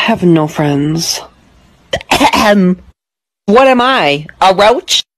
have no friends. What am I, a roach?